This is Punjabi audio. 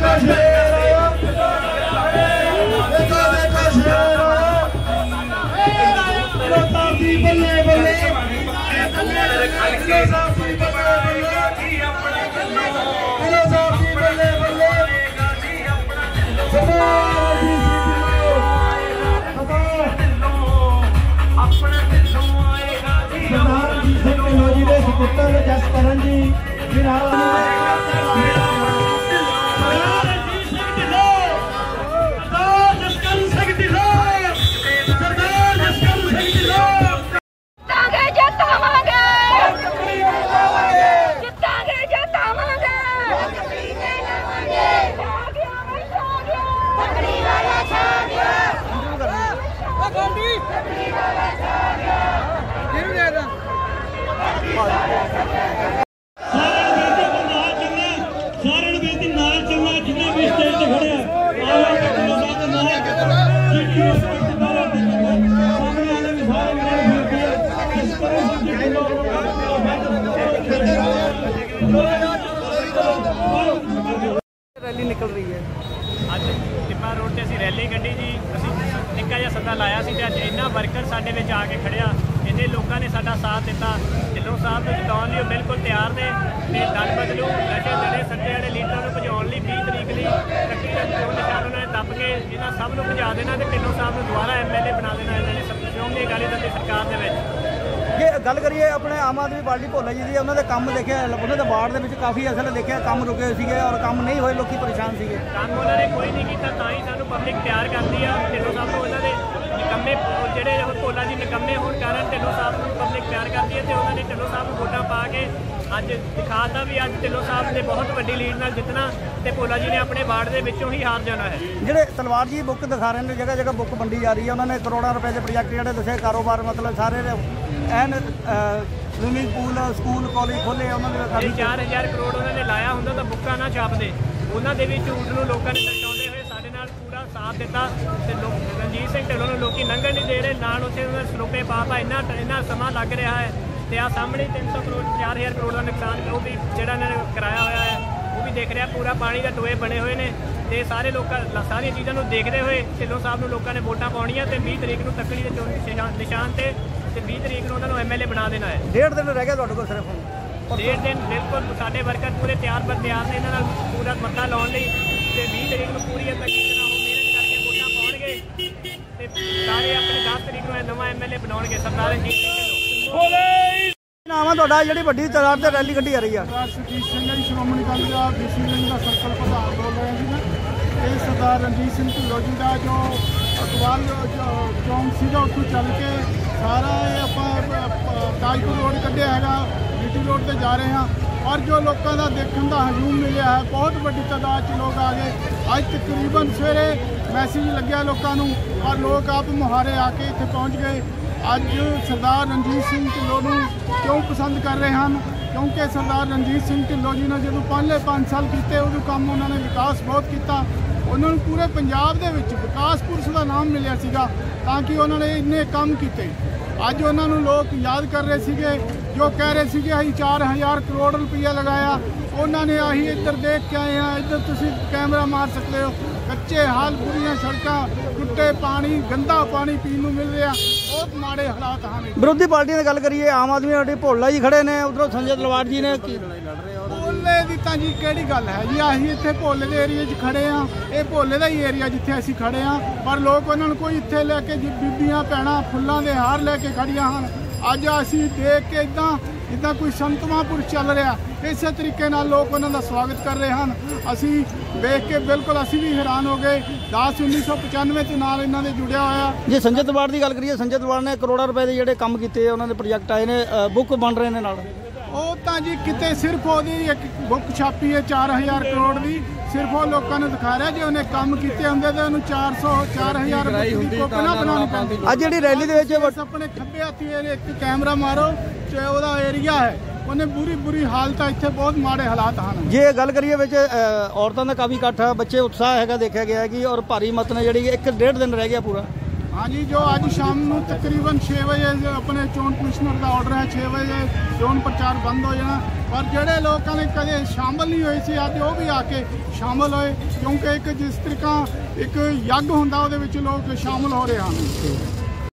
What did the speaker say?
जसकरण जी रैली निकल रही है। अज टिब्बा रोड से असीं रैली कढ़ी जी। असीं निक्का जिहा सदा लाया सी ते अज इन्ना वर्कर साडे विच आके खड़िया, इन्ने लोगों ने साडा साथ दिता। ढिल्लों साहब नूं जिताउण लई बिल्कुल तैयार ने ते दल बदलू नशे दड़े सट्टे वाले लीडरां नूं भजाउण लई 20 तरीक लई कट्टी दा चोण निशान उन्होंने दब के इन्हां सब नूं भजा देना ते ढिल्लों साहब नूं दुबारा MLA बना देना इन्हां ने श्रोमणी अकाली दल दी सरकार दे विच। ਜੇ ਗੱਲ ਕਰੀਏ ਆਪਣੇ ਆਮ ਆਦਮੀ ਪਾਰਟੀ ਭੋਲਾ ਜੀ ਦੀ, ਉਹਨਾਂ ਦੇ ਕੰਮ ਦੇਖਿਆ, ਉਹਨਾਂ ਦੇ ਵਾਰਡ ਦੇ ਵਿੱਚ ਕਾਫੀ ਅਸਲ ਦੇਖਿਆ ਕੰਮ ਰੁਕੇ ਸੀਗੇ ਔਰ ਕੰਮ ਨਹੀਂ ਹੋਏ, ਲੋਕੀ ਪਰੇਸ਼ਾਨ ਸੀਗੇ। ਕੰਮ ਉਹਨਾਂ ਨੇ ਕੋਈ ਨਹੀਂ ਕੀਤਾ, ਤਾਂ ਹੀ ਸਾਨੂੰ ਪਬਲਿਕ ਪਿਆਰ ਕਰਦੀ ਆ। ਢਿੱਲੋਂ ਸਾਹਿਬ ਨੂੰ ਉਹਨਾਂ ਦੇ ਨਿਕੰਮੇ ਜਿਹੜੇ ਭੋਲਾ ਜੀ ਨਿਕੰਮੇ ਹੋਣ ਕਾਰਨ ਢਿੱਲੋਂ ਸਾਹਿਬ ਨੂੰ ਪਬਲਿਕ ਪਿਆਰ ਕਰਦੀ ਹੈ ਤੇ ਉਹਨਾਂ ਨੇ ਢਿੱਲੋਂ ਸਾਹਿਬ ਨੂੰ ਵੋਟਾਂ ਪਾ ਕੇ ਅੱਜ ਦਿਖਾਤਾ ਵੀ ਅੱਜ ਢਿੱਲੋਂ ਸਾਹਿਬ ਨੇ ਬਹੁਤ ਵੱਡੀ ਲੀਡ ਨਾਲ ਜਿੱਤਣਾ ਤੇ ਭੋਲਾ ਜੀ ਨੇ ਆਪਣੇ ਵਾਰਡ ਦੇ ਵਿੱਚੋਂ ਹੀ ਹਾਰ ਜਾਣਾ ਹੈ। ਜਿਹੜੇ ਤਲਵਾਰ ਜੀ ਬੁੱਕ ਦਿਖਾ ਰਹੇ ਨੇ, ਜਗ੍ਹਾ ਜਗ੍ਹਾ ਬੁੱਕ ਵੰਡੀ ਜਾ ਰਹੀ ਹੈ, ਉਹਨਾਂ ਨੇ ਕਰੋੜਾਂ ਰੁਪਏ ਦੇ ਪ੍ਰੋਜੈਕਟ ਜਿਹੜੇ ਦੱਸੇ, ਕਾਰੋਬਾਰ ਮਤਲਬ ਸਾਰੇ ਐਨ ਸਵਿਮਿੰਗ ਪੂਲ, ਸਕੂਲ, ਕਾਲਜ ਖੋਲ੍ਹੇ ਉਹਨਾਂ ਦੇ 4000 ਕਰੋੜ ਉਹਨਾਂ ਨੇ ਲਾਇਆ ਹੁੰਦਾ ਤਾਂ ਬੁੱਕਾਂ ਨਾ ਛਾਪਦੇ। ਉਹਨਾਂ ਦੇ ਵੀ ਝੂਠ ਨੂੰ ਲੋਕਾਂ ਨੇ ਦਰਸਾਉਂਦੇ ਹੋਏ ਸਾਡੇ ਨਾਲ ਪੂਰਾ ਸਾਥ ਦਿੱਤਾ ਤੇ ਰਣਜੀਤ ਸਿੰਘ ਢਿੱਲੋਂ ਨੂੰ ਲੋਕੀ ਲੰਘਣ ਨਹੀਂ ਦੇ ਰਹੇ, ਨਾਲ ਉੱਥੇ ਉਹਨਾਂ ਸਰੋਪੇ ਪਾ ਇੰਨਾ ਸਮਾਂ ਲੱਗ ਰਿਹਾ ਹੈ। ਤੇ ਆ ਸਾਹਮਣੇ 300 ਕਰੋੜ 4000 ਕਰੋੜ ਦਾ ਨੁਕਸਾਨ ਉਹ ਵੀ ਜਿਹੜਾ ਇਹਨਾਂ ਨੇ ਕਰਾਇਆ ਹੋਇਆ ਹੈ ਉਹ ਵੀ ਦੇਖ ਰਿਹਾ। ਪੂਰਾ ਪਾਣੀ ਦਾ ਟੋਏ ਬਣੇ ਹੋਏ ਨੇ ਤੇ ਸਾਰੇ ਲੋਕਾਂ ਸਾਰੀਆਂ ਚੀਜ਼ਾਂ ਨੂੰ ਦੇਖਦੇ ਹੋਏ ਢਿੱਲੋਂ ਸਾਹਿਬ ਨੂੰ ਲੋਕਾਂ ਨੇ ਵੋਟਾਂ ਪਾਉਣੀਆਂ ਤੇ 20 ਤਰੀਕ ਨੂੰ ਤੱਕੜੀ ਦੇ ਚੋਣ ਨਿਸ਼ਾਨ ਤੇ 20 ਤਰੀਕ ਨੂੰ ਉਹਨਾਂ ਨੂੰ MLA ਬਣਾ ਦੇਣਾ ਹੈ। 1.5 ਦਿਨ ਰਹਿ ਗਿਆ ਤੁਹਾਡੇ ਕੋਲ ਸਿਰਫ ਹੁਣ। 1.5 ਦਿਨ ਬਿਲਕੁਲ ਸਾਡੇ ਵਰਕਰ ਪੂਰੇ ਤਿਆਰ ਨੇ ਇਹਨਾਂ ਨਾਲ ਪੂਰਾ ਮੱਤਾ ਲਾਉਣ ਲਈ ਤੇ 20 ਤਰੀਕ ਨੂੰ ਪੂਰੀ ਤਰੀਕੇ ਨਾਲ ਉਹ ਮਿਹਨਤ ਕਰਕੇ ਵੋਟਾਂ ਪਾਉਣਗੇ ਤੇ ਸਾਰੇ ਆਪਣੇ 10 ਤਰੀਕ ਨੂੰ ਨਵਾਂ MLA ਬਣਾਉਣਗੇ ਸਰਦਾਰ ਰਣਜੀਤ ਸਿੰਘ ਢਿੱਲੋਂ। ਨਾਮ ਆ ਤੁਹਾਡਾ, ਜਿਹੜੀ ਵੱਡੀ ਤਾਦਾਦ ਤੇ ਰੈਲੀ ਕੱਢੀ ਜਾ ਰਹੀ ਆ? ਸੁਰਜੀਤ ਸਿੰਘ ਜੀ, ਸ਼੍ਰੋਮਣੀ ਅਕਾਲੀ ਦਲ BC ਵਿੰਗ ਦਾ ਸਰਕਲ ਪ੍ਰਧਾਨ ਬੋਲ ਰਹੇ ਸੀ ਨਾ। ਇਹ ਸਰਦਾਰ ਰਣਜੀਤ ਸਿੰਘ ਢਿੱਲੋਂ ਜੀ ਦਾ ਜੋ ਅਕਵਾਲ ਚੌਂਕ ਸੀਗਾ ਉੱਥੋਂ ਚੱਲ ਕੇ ਸਾਰਾ ਇਹ ਆਪਾਂ ਤਾਜਪੁਰ ਰੋਡ ਕੱਢਿਆ ਹੈਗਾ, GT ਰੋਡ ਤੇ ਜਾ ਰਹੇ ਹਾਂ ਔਰ ਜੋ ਲੋਕਾਂ ਦਾ ਦੇਖਣ ਦਾ ਹਜੂਮ ਮਿਲਿਆ ਹੈ, ਬਹੁਤ ਵੱਡੀ ਤਾਦਾਦ 'ਚ ਲੋਕ ਆ ਗਏ। ਅੱਜ ਤਕਰੀਬਨ ਸਵੇਰੇ ਮੈਸੇਜ ਲੱਗਿਆ ਲੋਕਾਂ ਨੂੰ ਔਰ ਲੋਕ ਆਪ ਮੁਹਾਰੇ ਆ ਕੇ ਇੱਥੇ ਪਹੁੰਚ ਗਏ। ਅੱਜ ਸਰਦਾਰ ਰਣਜੀਤ ਸਿੰਘ ਢਿੱਲੋਂ ਨੂੰ ਕਿਉਂ ਪਸੰਦ ਕਰ ਰਹੇ ਹਨ? ਕਿਉਂਕਿ ਸਰਦਾਰ ਰਣਜੀਤ ਸਿੰਘ ਢਿੱਲੋਂ ਜੀ ਨੇ ਜਦੋਂ ਪਹਿਲੇ 5 ਸਾਲ ਕੀਤੇ ਉਦੋਂ ਕੰਮ ਉਹਨਾਂ ਨੇ ਵਿਕਾਸ ਬਹੁਤ ਕੀਤਾ। ਉਹਨਾਂ ਨੂੰ ਪੂਰੇ ਪੰਜਾਬ ਦੇ ਵਿੱਚ ਵਿਕਾਸ ਪੁਰਸ਼ ਦਾ ਨਾਮ ਮਿਲਿਆ ਸੀਗਾ ਤਾਂ ਕਿ ਉਹਨਾਂ ਨੇ ਇੰਨੇ ਕੰਮ ਕੀਤੇ। ਅੱਜ ਉਹਨਾਂ ਨੂੰ ਲੋਕ ਯਾਦ ਕਰ ਰਹੇ ਸੀਗੇ, ਜੋ ਕਹਿ ਰਹੇ ਸੀਗੇ ਅਸੀਂ 4000 ਕਰੋੜ ਰੁਪਈਆ ਲਗਾਇਆ। ਉਹਨਾਂ ਨੇ ਆਹੀ ਇੱਧਰ ਦੇਖ ਕੇ ਆਏ ਹਾਂ, ਇੱਧਰ ਤੁਸੀਂ ਕੈਮਰਾ ਮਾਰ ਸਕਦੇ ਹੋ, ਕੱਚੇ ਹਾਲ, ਬੁਰੀਆਂ ਸੜਕਾਂ, ਟੁੱਟੇ ਪਾਣੀ, ਗੰਦਾ ਪਾਣੀ ਪੀਣ ਨੂੰ ਮਿਲ ਰਿਹਾ, ਬਹੁਤ ਮਾੜੇ ਹਾਲਾਤ ਹਨ। ਵਿਰੋਧੀ ਪਾਰਟੀਆਂ ਦੀ ਗੱਲ ਕਰੀਏ, ਆਮ ਆਦਮੀ ਪਾਰਟੀ ਭੋਲਾ ਜੀ ਖੜੇ ਨੇ, ਉਧਰੋਂ ਸੰਜੇ ਤਲਵਾਰ ਜੀ ਨੇ। ਭੋਲੇ ਦੀ ਤਾਂ ਜੀ ਕਿਹੜੀ ਗੱਲ ਹੈ ਜੀ, ਅਸੀਂ ਇੱਥੇ ਭੋਲੇ ਦੇ ਏਰੀਏ 'ਚ ਖੜੇ ਹਾਂ, ਇਹ ਭੋਲੇ ਦਾ ਹੀ ਏਰੀਆ ਜਿੱਥੇ ਅਸੀਂ ਖੜੇ ਹਾਂ, ਪਰ ਲੋਕ ਉਹਨਾਂ ਨੂੰ ਕੋਈ ਇੱਥੇ ਲੈ ਕੇ ਬੀਬੀਆਂ ਭੈਣਾਂ ਫੁੱਲਾਂ ਦੇ ਹਾਰ ਲੈ ਕੇ ਖੜੀਆਂ ਹਨ। ਅੱਜ ਅਸੀਂ ਦੇਖ ਕੇ ਇੱਦਾਂ ਕੋਈ ਸੰਤ ਮਹਾਂਪੁਰਸ਼ ਚੱਲ ਰਿਹਾ, ਇਸੇ ਤਰੀਕੇ ਨਾਲ ਲੋਕ ਉਹਨਾਂ ਦਾ ਸਵਾਗਤ ਕਰ ਰਹੇ ਹਨ। ਅਸੀਂ ਵੇਖ ਕੇ ਬਿਲਕੁਲ ਅਸੀਂ ਵੀ ਹੈਰਾਨ ਹੋ ਗਏ। 1995 ਦੇ ਨਾਲ ਇਹਨਾਂ ਦੇ ਜੁੜਿਆ ਹੋਇਆ। ਜੇ ਸੰਜੇ ਤਲਵਾਰ ਦੀ ਗੱਲ ਕਰੀਏ, ਸੰਜੇ ਤਲਵਾਰ ਨੇ ਕਰੋੜਾਂ ਰੁਪਏ ਦੇ ਜਿਹੜੇ ਕੰਮ ਕੀਤੇ, ਉਹਨਾਂ ਦੇ ਪ੍ਰੋਜੈਕਟ ਆਏ ਨੇ, ਬੁੱਕ ਬਣ ਰਹੇ ਨੇ ਨਾਲ। ਉਹ ਤਾਂ ਜੀ ਕਿਤੇ ਸਿਰਫ ਉਹਦੀ ਇੱਕ ਬੁੱਕ ਛਾਪੀ ਹੈ 4000 ਕਰੋੜ ਦੀ, ਸਿਰਫ ਉਹ ਲੋਕਾਂ ਨੂੰ ਦਿਖਾ ਰਿਹਾ। ਜੇ ਉਹਨੇ ਕੰਮ ਕੀਤੇ ਹੁੰਦੇ ਤਾਂ ਉਹਨੂੰ 4000 ਦੀ ਕਾਪੀ ਨਾ ਬਣਾਉਣੀ ਪੈਂਦੀ। ਅੱਜ ਜਿਹੜੀ ਰੈਲੀ ਦੇ ਵਿੱਚ ਆਪਣੇ ਖੱਬੇ ਹੱਥੀ ਇੱਕ ਕੈਮਰਾ ਮਾਰੋ, ਉਹਦਾ ਏਰੀਆ ਹੈ, ਉਹਨੇ ਬੁਰੀ ਹਾਲਤ ਹੈ, ਇੱਥੇ ਬਹੁਤ ਮਾੜੇ ਹਾਲਾਤ ਹਨ। ਜੇ ਗੱਲ ਕਰੀਏ ਵਿੱਚ ਔਰਤਾਂ ਦਾ ਕਾਫੀ ਇਕੱਠ, ਬੱਚੇ ਉਤਸ਼ਾਹ ਹੈਗਾ ਦੇਖਿਆ ਗਿਆ ਕਿ, ਔਰ ਭਾਰੀ ਮਤ ਨੇ ਜਿਹੜੀ 1.5 ਦਿਨ ਰਹਿ ਗਿਆ ਪੂਰਾ। हाँ जी, जो अज शाम को तकरीबन 6 बजे अपने चोन कमिश्नर का ऑर्डर है 6 बजे चोन प्रचार बंद हो जाना, पर जोड़े लोगों ने कदे शामिल नहीं हुए सी अज वो भी आके शामिल होए, क्योंकि एक जिस तरीका एक यज्ञ होंदा उहदे विच लोग शामिल हो रहे हैं।